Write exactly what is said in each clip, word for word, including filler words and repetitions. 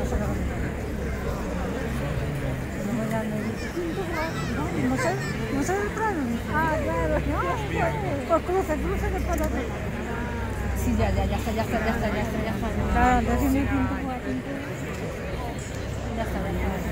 No sé, no sé del plano. Ah, claro. Pues cruce, cruce después de otro. Sí, ya, ya, ya está, ya está, ya está, ya está, ya está. Claro, entonces mi punto fue a punto. Ya está, ya está.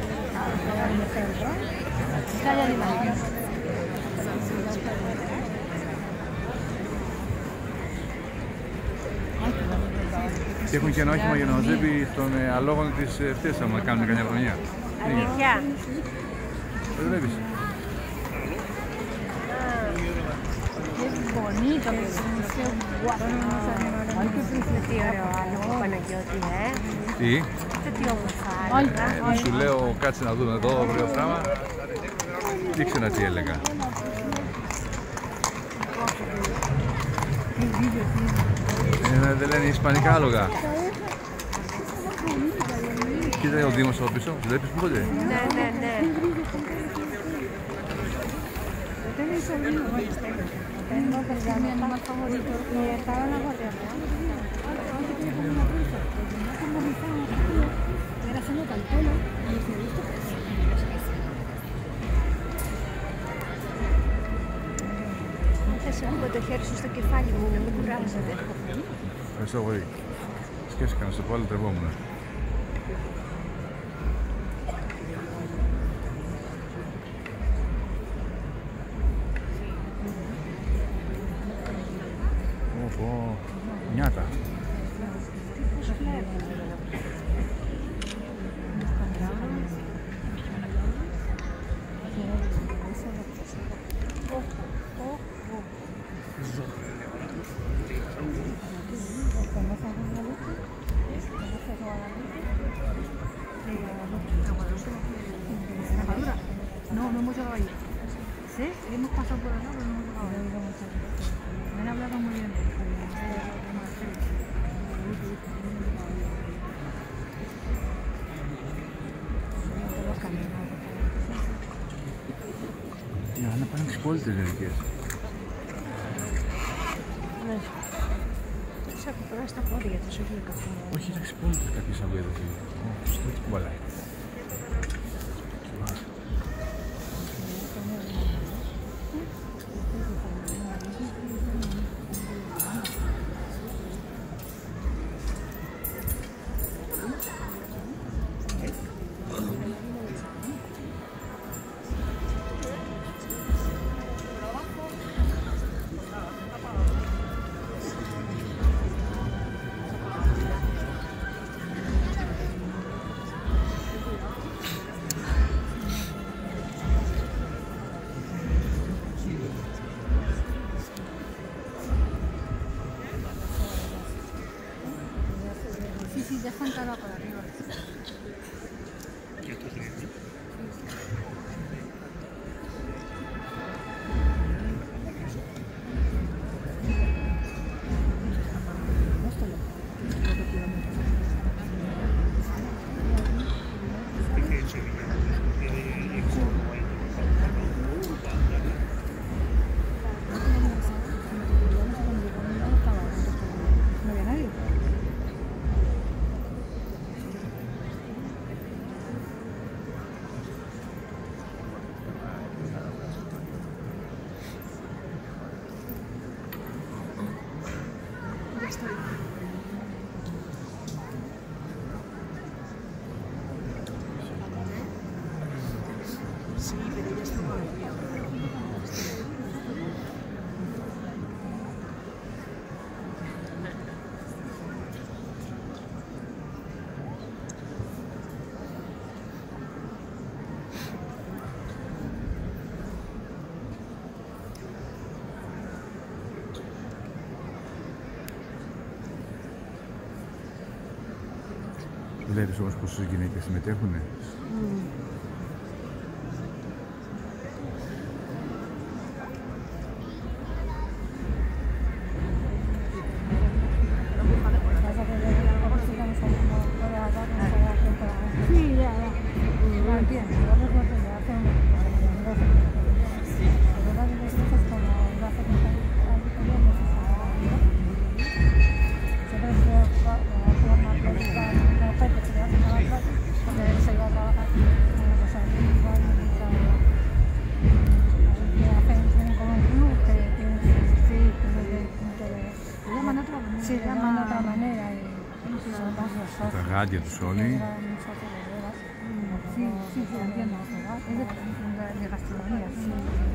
Ya, ya, ya. Και έχουν και ένα όχημα για να μαζεύει τον αλόγων της φτέσης, άμα κάνουν καμιά χρονιά. Αλήθεια. Το βλέπεις. Qué bonito, qué guapo. Ay, qué príncipe. Τι ωραίο άλογο, Παναγιώτη, ε. Τι. Τι όμορφα. Σου λέω κάτσε να δούμε εδώ ωραίο πράγμα. Δείξε να τι έλεγα. Ε, δεν λένε ισπανικά άλογα. Κοίτα ο Δήμος από πίσω, βλέπεις που πότε. Ναι, ναι, ναι. Tengo, pero ya mi animal favorito y estaba en la guardia. Era haciendo calpolo y decía, ¿esto qué es? Θες να το χέρι σου στο κεφάλι μου, να μην κουράζεται. Ευχαριστώ πολύ. Σκέφτηκα να στο πω, αλλά τρεβόμουν. Ω, νιάτα. No, no hemos llegado ahí. ¿Sí? Hemos pasado por acá, pero no hemos llegado ahí. Me han hablado muy bien. Για να πάνε τις πόλητες μερικές. Ναι. Τους έχω τώρα στα πόδια τους, όχι καθόλου. Όχι, εντάξει, πόλητες κάποιες αγωγές. Στο έτσι κουμπαλάει. Sí, sí, ya están calados por arriba. Sí, pero ya está muy bien. Βλέπεις όμως πόσες γυναίκες συμμετέχουνε. Mm. Sí, ya, ya. Lo entiendo. Lo recuerdo ya hace un Siempre socios. Τα γάντια τους όλοι. Sí, sí, sí, entiendo. Es de, de, de gastronomía, sí.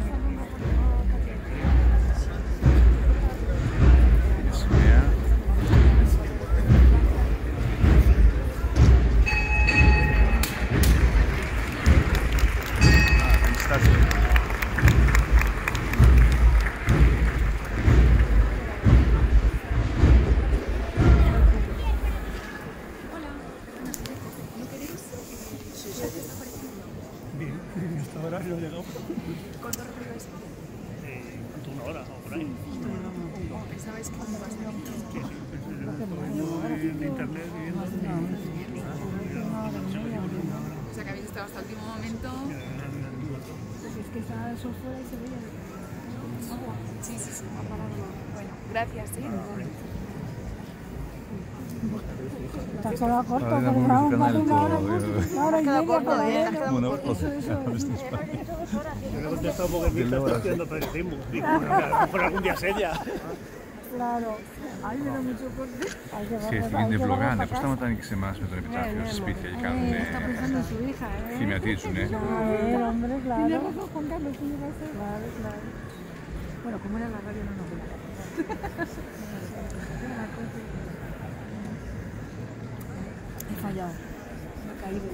Σημαία. ¿Cuánto recordáis? Eh, una hora o por ahí. ¿Pensabais que iba a estar aquí? En internet viendo. O sea que habéis estado hasta el último momento. Pues es que estaba eso fuera y se veía. Sí, sí, sí. Bueno, gracias, ¿eh? Te has quedado corto, Ahora pero vamos vamos, al más de canal una hora, todo, una hora y media para ver. Bueno, Eso, eso, eso. Yo le he contestado porque mi hija está estudiando periodismo. Digo, por algún día seria. Claro. Ay, me da mucho corte. Ξέρεις τι γίνεται, βλογάνε, πώς σταματάνε και σε εμάς με τον επιτάφιο στα σπίτια και κάνουν. Está pensando en su hija, ¿eh? Χημιατίζουν, ε. A ver, hombre, claro. Tiene razón, Juan Carlos, tiene razón. Claro, claro. Bueno, como era la radio, no nos gusta. He fallado. Me he caído.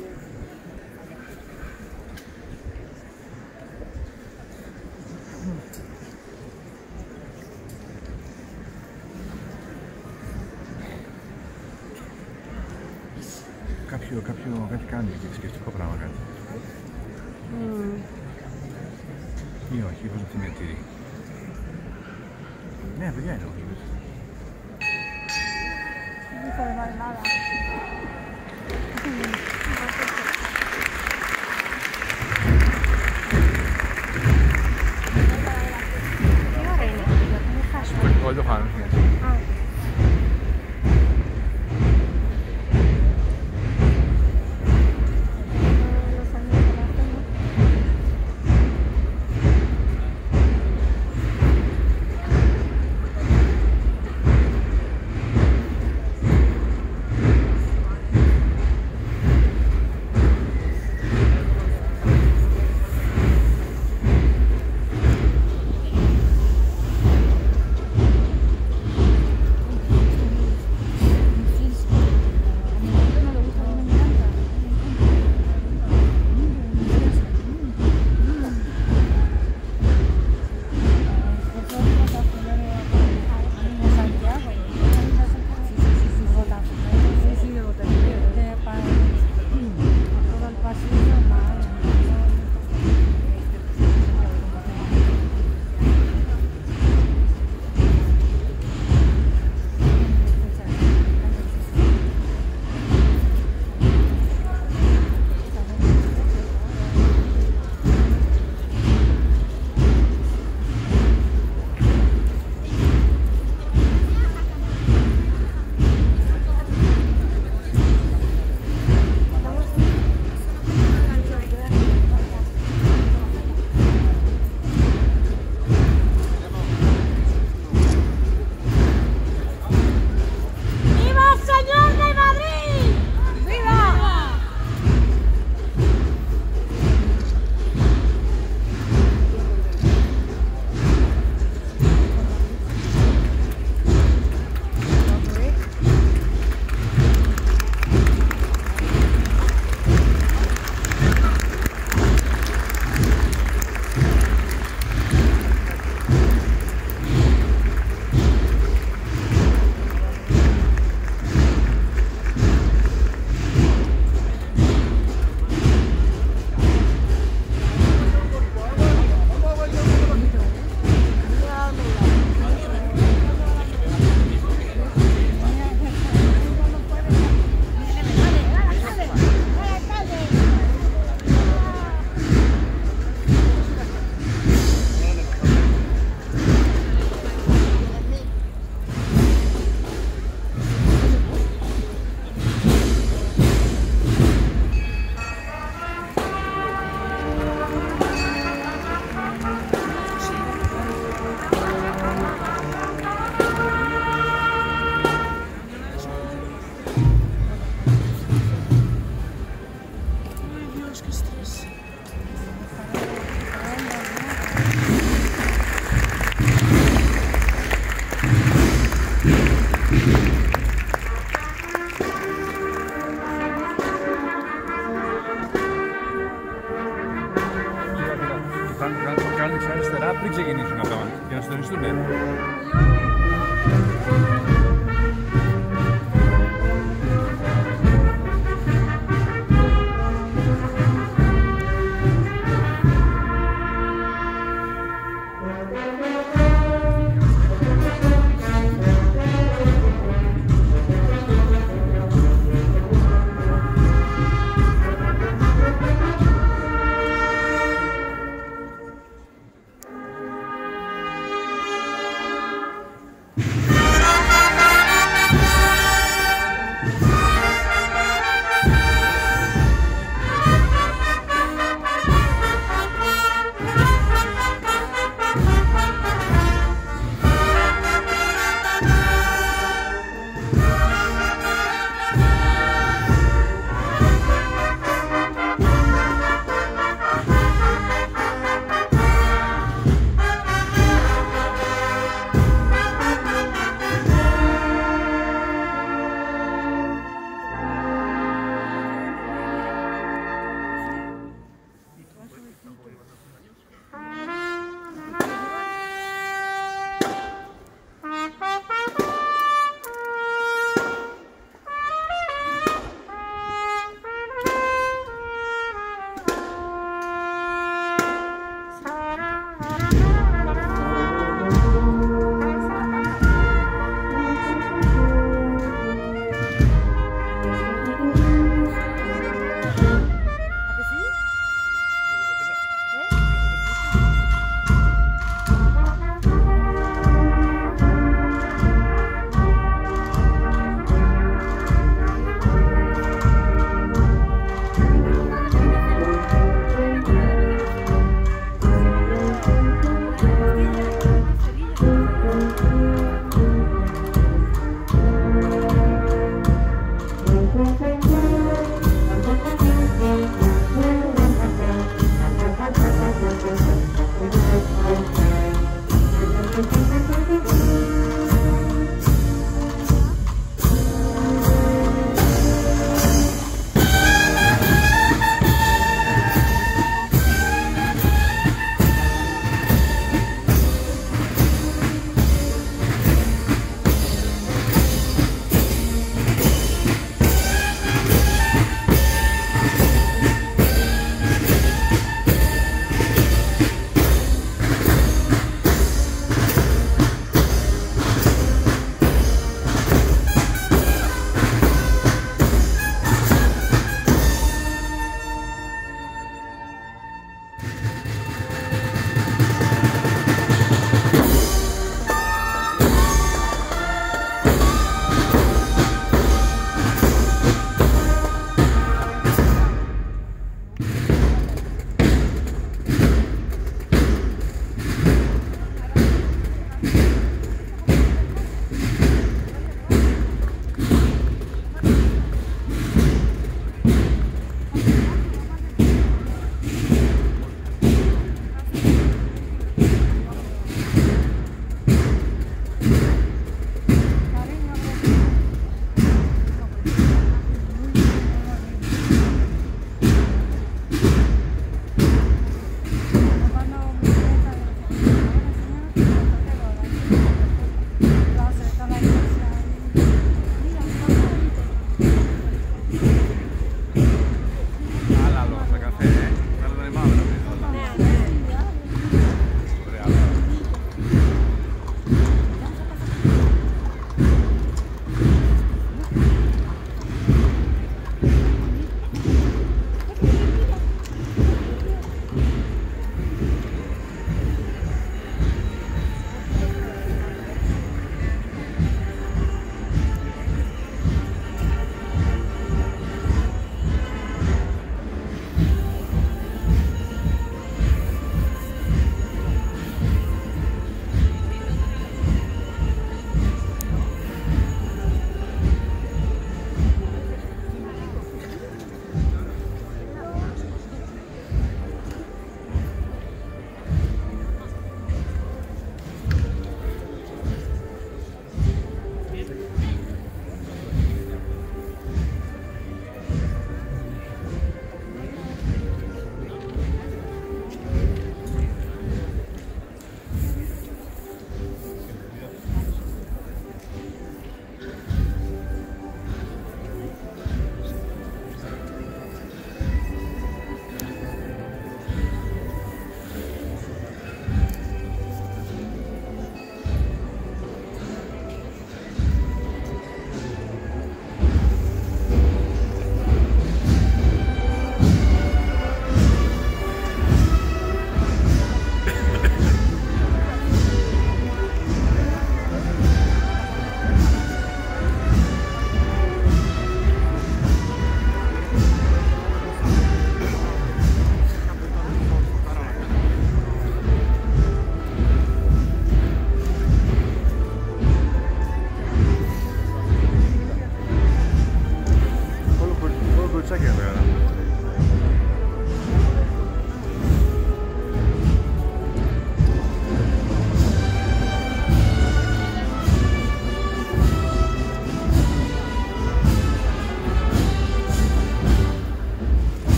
Κάποιο, κάποιο, κάτι κάνει και σκεφτικό πράγμα κάτι. Mm. Ή όχι, βάζω τη μία τυρί. Ναι, παιδιά είναι όχι. No hizo de mal nada. Όχι, το χάνω. πριν ξεκινήσουν αυτά, για να συντονιστούν.